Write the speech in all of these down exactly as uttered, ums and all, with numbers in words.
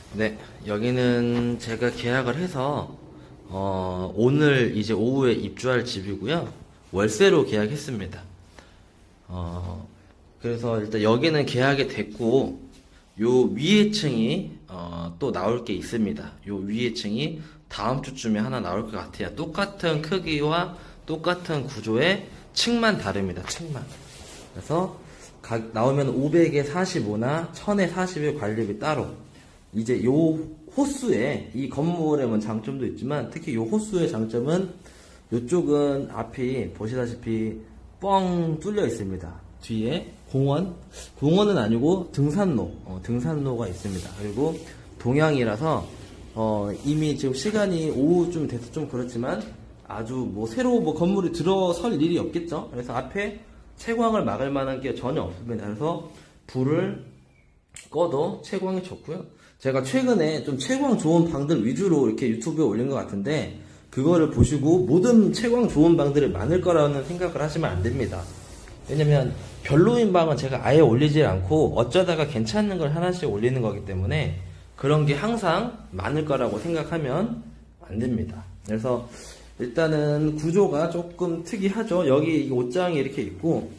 네, 여기는 제가 계약을 해서 어, 오늘 이제 오후에 입주할 집이고요. 월세로 계약했습니다. 어, 그래서 일단 여기는 계약이 됐고, 요 위에 층이 어, 또 나올 게 있습니다. 요 위에 층이 다음 주쯤에 하나 나올 것 같아요. 똑같은 크기와 똑같은 구조의 층만 다릅니다. 층만. 그래서 각 나오면 오백에 사십오나 천에 사십의 관리비 따로. 이제 요 호수에, 이 건물에는 장점도 있지만 특히 요 호수의 장점은 요쪽은 앞이 보시다시피 뻥 뚫려 있습니다. 뒤에 공원, 공원은 아니고 등산로, 어, 등산로가 있습니다. 그리고 동양이라서 어, 이미 지금 시간이 오후쯤 돼서 좀 그렇지만 아주 뭐 새로 뭐 건물이 들어설 일이 없겠죠. 그래서 앞에 채광을 막을 만한 게 전혀 없습니다. 그래서 불을 꺼도 채광이 좋고요. 제가 최근에 좀 채광 좋은 방들 위주로 이렇게 유튜브에 올린 것 같은데, 그거를 보시고 모든 채광 좋은 방들이 많을 거라는 생각을 하시면 안 됩니다. 왜냐면 별로인 방은 제가 아예 올리지 않고 어쩌다가 괜찮은 걸 하나씩 올리는 거기 때문에 그런 게 항상 많을 거라고 생각하면 안 됩니다. 그래서 일단은 구조가 조금 특이하죠. 여기 옷장이 이렇게 있고,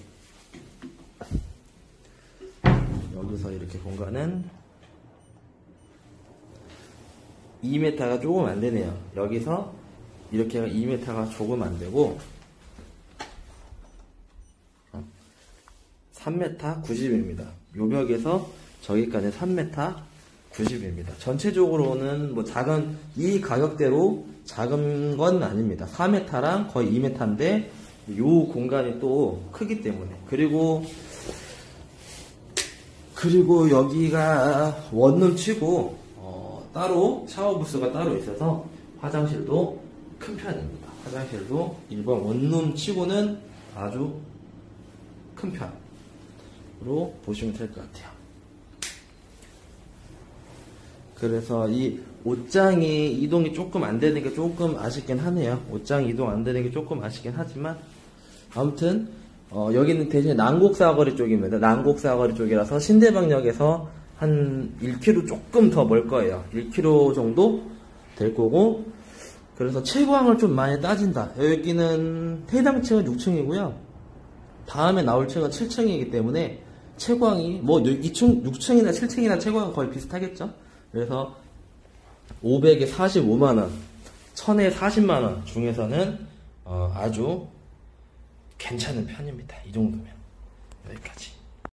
여기서 이렇게 공간은 이 미터가 조금 안 되네요. 여기서 이렇게 이 미터가 조금 안 되고, 삼 미터 구십입니다. 요 벽에서 저기까지 삼 미터 구십입니다. 전체적으로는 뭐 작은, 이 가격대로 작은 건 아닙니다. 사 미터랑 거의 이 미터인데 요 공간이 또 크기 때문에. 그리고 그리고 여기가 원룸 치고 어, 따로 샤워 부스가 따로 있어서 화장실도 큰 편입니다. 화장실도 일반 원룸 치고는 아주 큰 편으로 보시면 될 것 같아요. 그래서 이 옷장이 이동이 조금 안 되는 게 조금 아쉽긴 하네요. 옷장 이동 안 되는 게 조금 아쉽긴 하지만, 아무튼 어, 여기는 대신에 난곡사거리 쪽입니다. 난곡사거리 쪽이라서 신대방역에서 한 일 킬로미터 조금 더 멀 거예요. 일 킬로미터 정도 될 거고, 그래서 채광을 좀 많이 따진다. 여기는 해당 층은 육 층이고요. 다음에 나올 층은 칠 층이기 때문에 채광이 뭐 이 층, 육 층이나 칠 층이나 채광은 거의 비슷하겠죠. 그래서 오백에 사십오만 원, 천에 사십만 원 중에서는 어, 아주 괜찮은 편입니다. 이 정도면. 여기까지.